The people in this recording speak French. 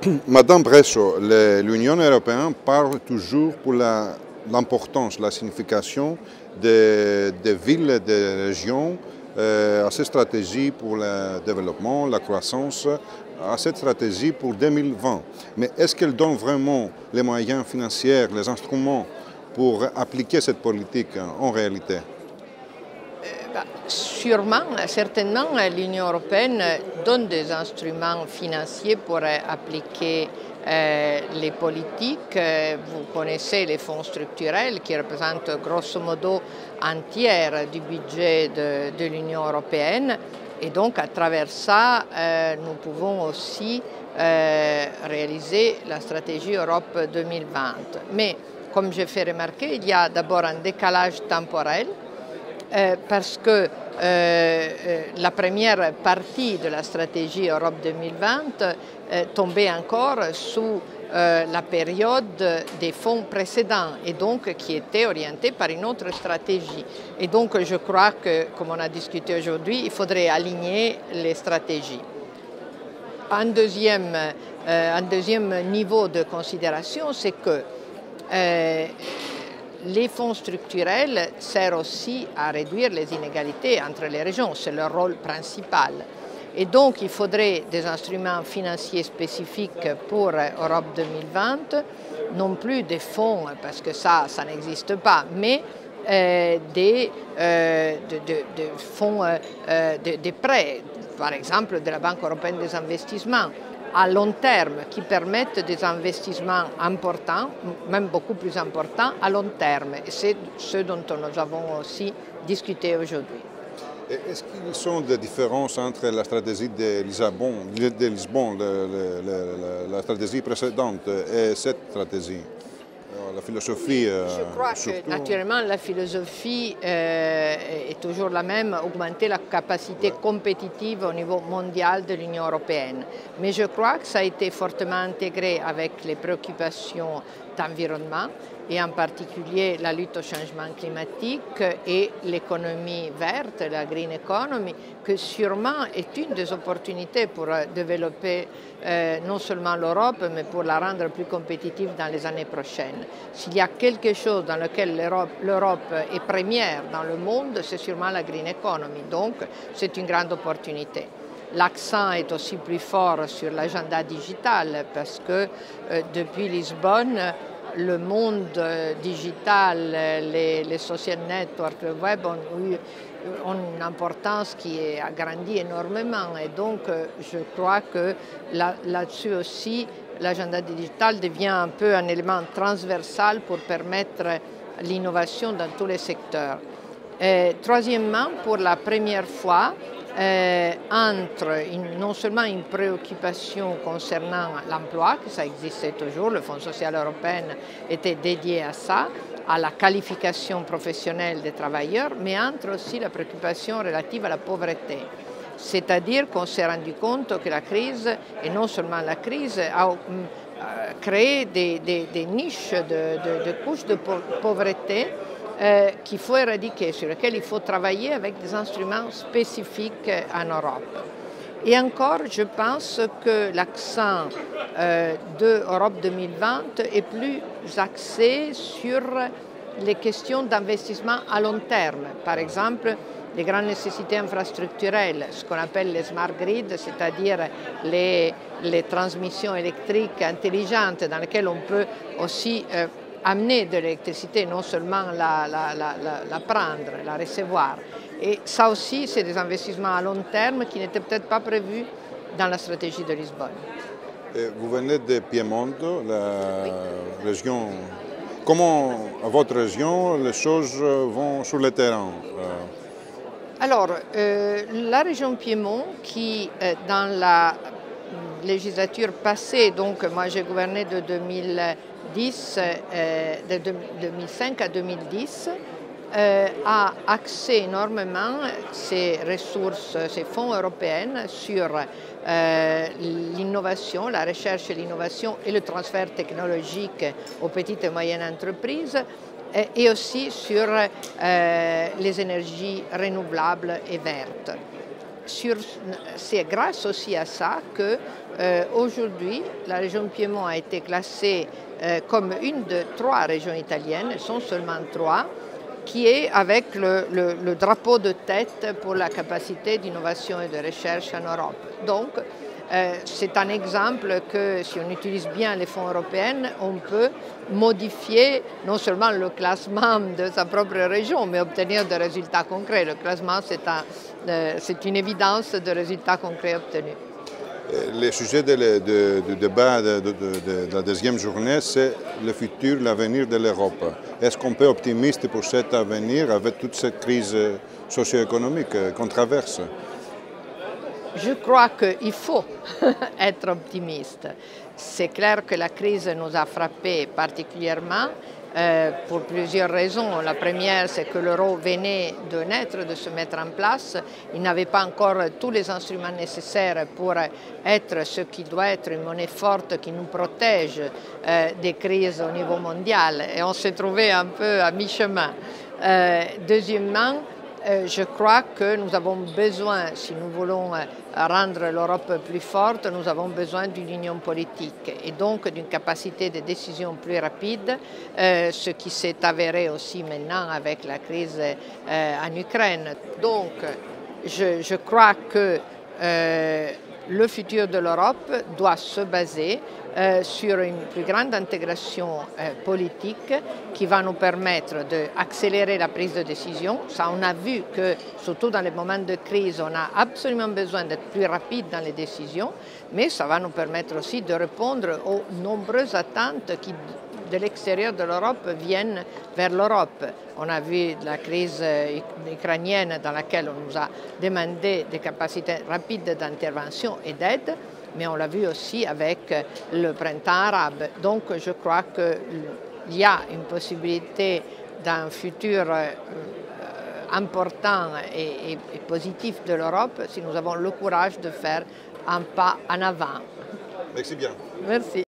Madame Bresso, l'Union européenne parle toujours pour l'importance, la signification des villes et des régions à cette stratégie pour le développement, la croissance, à cette stratégie pour 2020. Mais est-ce qu'elle donne vraiment les moyens financiers, les instruments pour appliquer cette politique en réalité? Sûrement, certainement, l'Union européenne donne des instruments financiers pour appliquer les politiques. Vous connaissez les fonds structurels qui représentent grosso modo un tiers du budget de l'Union européenne. Et donc, à travers ça, nous pouvons aussi réaliser la stratégie Europe 2020. Mais, comme j'ai fait remarquer, il y a d'abord un décalage temporel. Parce que la première partie de la stratégie Europe 2020 tombait encore sous la période des fonds précédents et donc qui était orientée par une autre stratégie. Et donc je crois que, comme on a discuté aujourd'hui, il faudrait aligner les stratégies. Un deuxième niveau de considération, c'est que les fonds structurels servent aussi à réduire les inégalités entre les régions, c'est leur rôle principal. Et donc il faudrait des instruments financiers spécifiques pour Europe 2020, non plus des fonds, parce que ça n'existe pas, mais des fonds, des prêts, par exemple de la Banque européenne des investissements, à long terme, qui permettent des investissements importants, même beaucoup plus importants à long terme. Et c'est ce dont nous avons aussi discuté aujourd'hui. Est-ce qu'il y a des différences entre la stratégie de Lisbonne, la stratégie précédente et cette stratégie? La philosophie. Je crois que naturellement la philosophie est toujours la même, augmenter la capacité compétitive au niveau mondial de l'Union européenne. Mais je crois que ça a été fortement intégré avec les préoccupations d'environnement et en particulier la lutte au changement climatique et l'économie verte, la green economy, que sûrement est une des opportunités pour développer non seulement l'Europe, mais pour la rendre plus compétitive dans les années prochaines. S'il y a quelque chose dans lequel l'Europe est première dans le monde, c'est sûrement la green economy, donc c'est une grande opportunité. L'accent est aussi plus fort sur l'agenda digital parce que depuis Lisbonne, le monde digital, les social networks, le web ont une importance qui a grandi énormément et donc je crois que là-dessus aussi l'agenda digital devient un peu un élément transversal pour permettre l'innovation dans tous les secteurs. Troisièmement, pour la première fois, entre non seulement une préoccupation concernant l'emploi, que ça existait toujours, le Fonds social européen était dédié à ça, à la qualification professionnelle des travailleurs, mais entre aussi la préoccupation relative à la pauvreté. C'est-à-dire qu'on s'est rendu compte que la crise, et non seulement la crise, a créé des niches de couches de pauvreté qu'il faut éradiquer, sur lesquels il faut travailler avec des instruments spécifiques en Europe. Et encore, je pense que l'accent de Europe 2020 est plus axé sur les questions d'investissement à long terme. Par exemple, les grandes nécessités infrastructurelles, ce qu'on appelle les smart grids, c'est-à-dire les transmissions électriques intelligentes dans lesquelles on peut aussi amener de l'électricité, non seulement la prendre, la recevoir. Et ça aussi, c'est des investissements à long terme qui n'étaient peut-être pas prévus dans la stratégie de Lisbonne. Vous venez de Piémont, la région. Comment, à votre région, les choses vont sur le terrain? Alors, la région Piémont, qui dans la législature passée, donc moi j'ai gouverné de 2005 à 2010, a axé énormément ses ressources, ses fonds européens sur l'innovation, la recherche et l'innovation et le transfert technologique aux petites et moyennes entreprises et aussi sur les énergies renouvelables et vertes. c'est grâce aussi à ça que aujourd'hui la région Piémont a été classée comme une de 3 régions italiennes, elles sont seulement 3, qui est avec le drapeau de tête pour la capacité d'innovation et de recherche en Europe. Donc, c'est un exemple que si on utilise bien les fonds européens, on peut modifier non seulement le classement de sa propre région, mais obtenir des résultats concrets. Le classement, c'est une évidence de résultats concrets obtenus. Le sujet du débat de la deuxième journée, c'est le futur, l'avenir de l'Europe. Est-ce qu'on peut être optimiste pour cet avenir avec toute cette crise socio-économique qu'on traverse? Je crois qu'il faut être optimiste. C'est clair que la crise nous a frappés particulièrement pour plusieurs raisons. La première, c'est que l'euro venait de naître, de se mettre en place. Il n'avait pas encore tous les instruments nécessaires pour être ce qui doit être une monnaie forte qui nous protège des crises au niveau mondial. Et on s'est trouvé un peu à mi-chemin. Deuxièmement, je crois que nous avons besoin, si nous voulons rendre l'Europe plus forte, nous avons besoin d'une union politique et donc d'une capacité de décision plus rapide, ce qui s'est avéré aussi maintenant avec la crise en Ukraine. Donc, je crois que le futur de l'Europe doit se baser sur une plus grande intégration politique qui va nous permettre d'accélérer la prise de décision. Ça, on a vu que, surtout dans les moments de crise, on a absolument besoin d'être plus rapide dans les décisions, mais ça va nous permettre aussi de répondre aux nombreuses attentes qui, de l'extérieur de l'Europe, viennent vers l'Europe. On a vu la crise ukrainienne dans laquelle on nous a demandé des capacités rapides d'intervention et d'aide, mais on l'a vu aussi avec le printemps arabe. Donc je crois qu'il y a une possibilité d'un futur important et positif de l'Europe si nous avons le courage de faire un pas en avant. Merci bien. Merci.